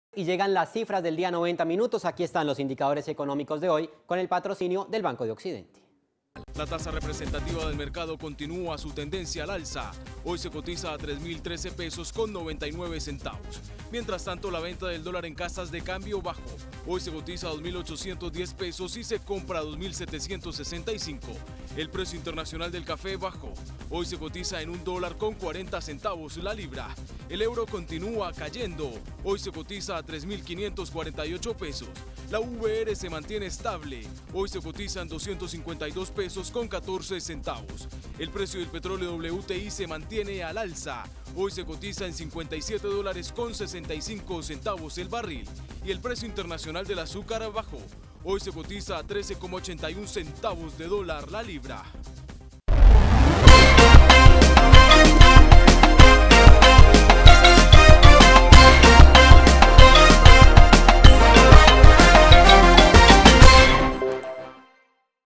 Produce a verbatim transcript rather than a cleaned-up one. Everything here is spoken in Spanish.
Y llegan las cifras del día noventa minutos. Aquí están los indicadores económicos de hoy con el patrocinio del Banco de Occidente. La tasa representativa del mercado continúa su tendencia al alza. Hoy se cotiza a tres mil trece pesos con noventa y nueve centavos. Mientras tanto, la venta del dólar en casas de cambio bajó. Hoy se cotiza a dos mil ochocientos diez pesos y se compra a dos mil setecientos sesenta y cinco. El precio internacional del café bajó. Hoy se cotiza en un dólar con cuarenta centavos la libra. El euro continúa cayendo. Hoy se cotiza a tres mil quinientos cuarenta y ocho pesos. La V R se mantiene estable. Hoy se cotiza en doscientos cincuenta y dos pesos con catorce centavos. El precio del petróleo W T I se mantiene al alza. Hoy se cotiza en cincuenta y siete dólares con sesenta y cinco centavos el barril. Y el precio internacional del azúcar bajó. Hoy se cotiza a trece coma ochenta y uno centavos de dólar la libra.